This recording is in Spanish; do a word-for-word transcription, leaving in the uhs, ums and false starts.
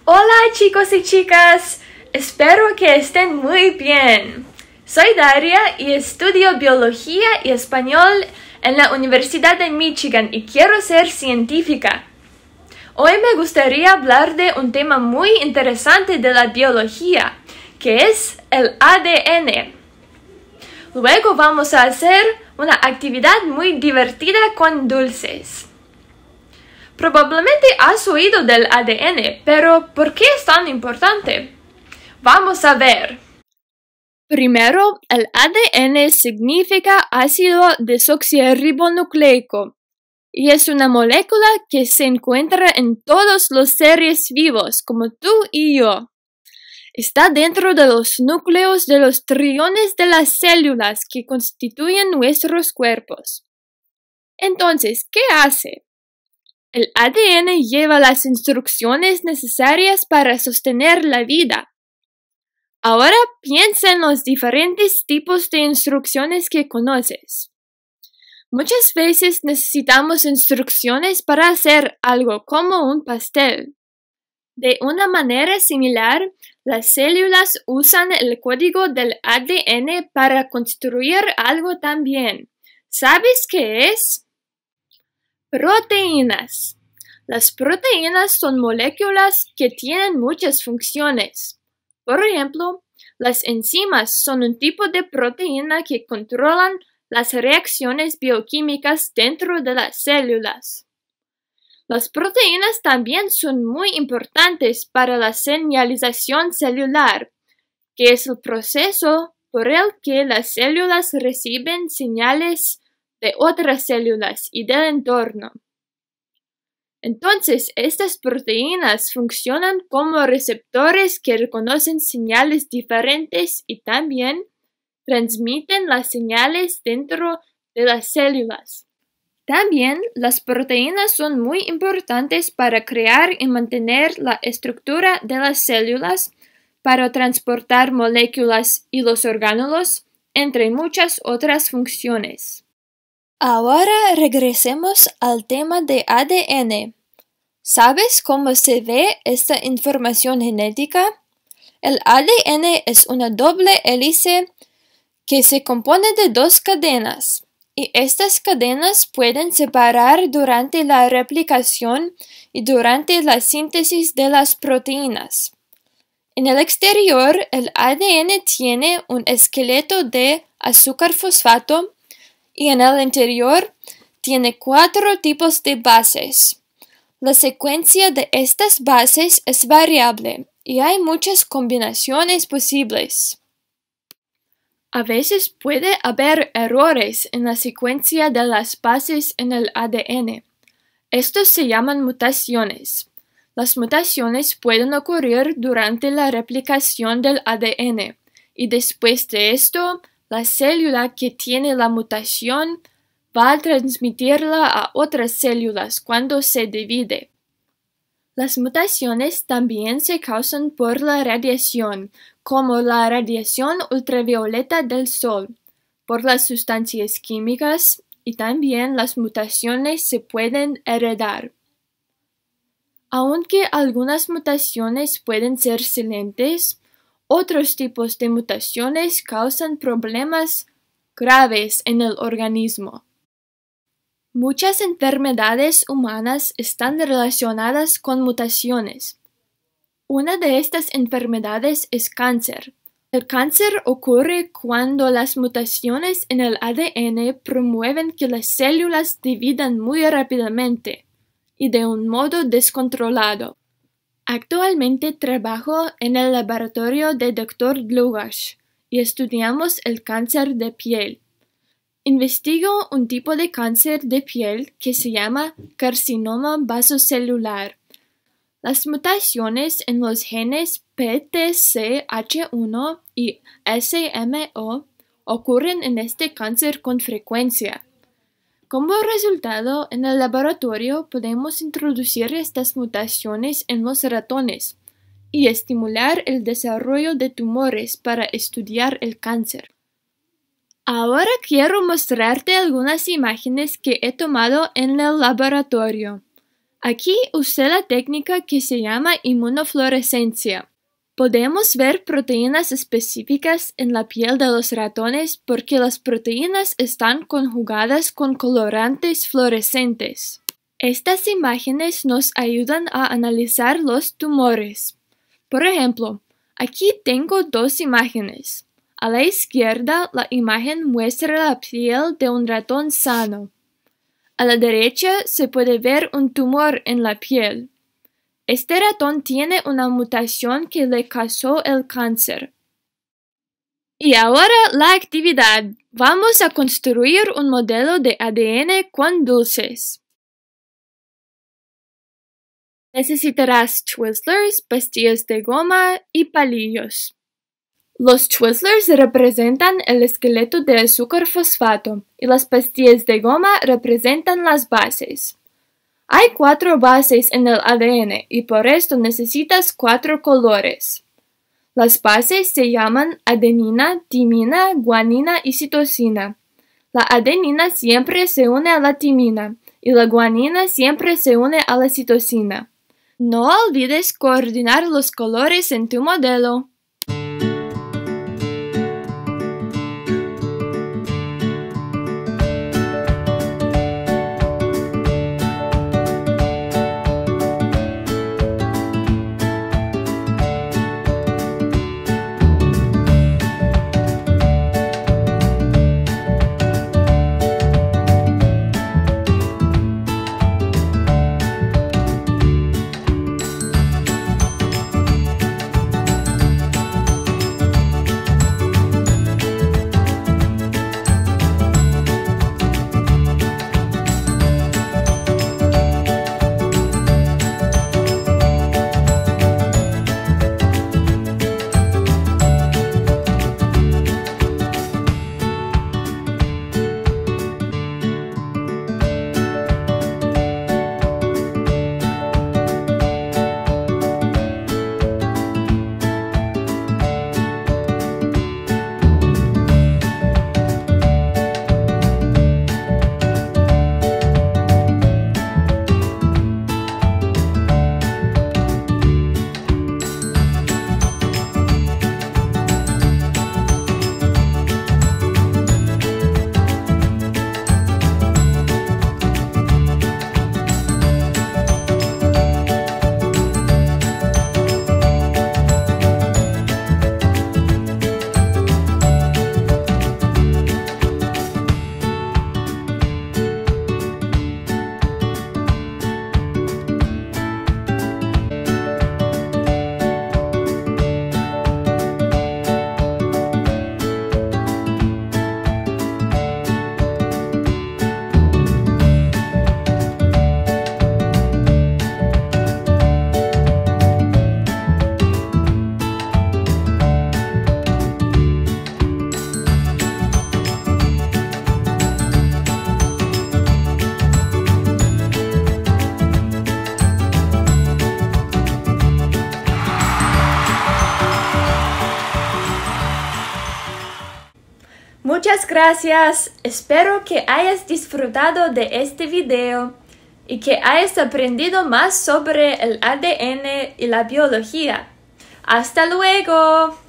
Hola chicos y chicas, espero que estén muy bien. Soy Daria y estudio biología y español en la Universidad de Michigan y quiero ser científica. Hoy me gustaría hablar de un tema muy interesante de la biología, que es el A D N. Luego vamos a hacer una actividad muy divertida con dulces. Probablemente has oído del A D N, pero ¿por qué es tan importante? Vamos a ver. Primero, el A D N significa ácido desoxirribonucleico y es una molécula que se encuentra en todos los seres vivos, como tú y yo. Está dentro de los núcleos de los trillones de las células que constituyen nuestros cuerpos. Entonces, ¿qué hace? El A D N lleva las instrucciones necesarias para sostener la vida. Ahora piensa en los diferentes tipos de instrucciones que conoces. Muchas veces necesitamos instrucciones para hacer algo como un pastel. De una manera similar, las células usan el código del A D N para construir algo también. ¿Sabes qué es? Proteínas. Las proteínas son moléculas que tienen muchas funciones. Por ejemplo, las enzimas son un tipo de proteína que controlan las reacciones bioquímicas dentro de las células. Las proteínas también son muy importantes para la señalización celular, que es el proceso por el que las células reciben señales de otras células y del entorno. Entonces, estas proteínas funcionan como receptores que reconocen señales diferentes y también transmiten las señales dentro de las células. También, las proteínas son muy importantes para crear y mantener la estructura de las células, para transportar moléculas y los orgánulos, entre muchas otras funciones. Ahora regresemos al tema de A D N. ¿Sabes cómo se ve esta información genética? El A D N es una doble hélice que se compone de dos cadenas, y estas cadenas pueden separar durante la replicación y durante la síntesis de las proteínas. En el exterior, el A D N tiene un esqueleto de azúcar fosfato y en el interior tiene cuatro tipos de bases. La secuencia de estas bases es variable y hay muchas combinaciones posibles. A veces puede haber errores en la secuencia de las bases en el A D N. Estos se llaman mutaciones. Las mutaciones pueden ocurrir durante la replicación del A D N y después de esto, la célula que tiene la mutación va a transmitirla a otras células cuando se divide. Las mutaciones también se causan por la radiación, como la radiación ultravioleta del sol, por las sustancias químicas y también las mutaciones se pueden heredar. Aunque algunas mutaciones pueden ser silentes, otros tipos de mutaciones causan problemas graves en el organismo. Muchas enfermedades humanas están relacionadas con mutaciones. Una de estas enfermedades es cáncer. El cáncer ocurre cuando las mutaciones en el A D N promueven que las células dividan muy rápidamente y de un modo descontrolado. Actualmente trabajo en el laboratorio del doctor Dlugash y estudiamos el cáncer de piel. Investigo un tipo de cáncer de piel que se llama carcinoma vasocelular. Las mutaciones en los genes P T C H uno y S M O ocurren en este cáncer con frecuencia. Como resultado, en el laboratorio podemos introducir estas mutaciones en los ratones y estimular el desarrollo de tumores para estudiar el cáncer. Ahora quiero mostrarte algunas imágenes que he tomado en el laboratorio. Aquí usé la técnica que se llama inmunofluorescencia. Podemos ver proteínas específicas en la piel de los ratones porque las proteínas están conjugadas con colorantes fluorescentes. Estas imágenes nos ayudan a analizar los tumores. Por ejemplo, aquí tengo dos imágenes. A la izquierda, la imagen muestra la piel de un ratón sano. A la derecha se puede ver un tumor en la piel. Este ratón tiene una mutación que le causó el cáncer. Y ahora la actividad. Vamos a construir un modelo de A D N con dulces. Necesitarás Twizzlers, pastillas de goma y palillos. Los Twizzlers representan el esqueleto de azúcar fosfato y las pastillas de goma representan las bases. Hay cuatro bases en el A D N y por esto necesitas cuatro colores. Las bases se llaman adenina, timina, guanina y citosina. La adenina siempre se une a la timina y la guanina siempre se une a la citosina. No olvides coordinar los colores en tu modelo. Muchas gracias, espero que hayas disfrutado de este video y que hayas aprendido más sobre el A D N y la biología. ¡Hasta luego!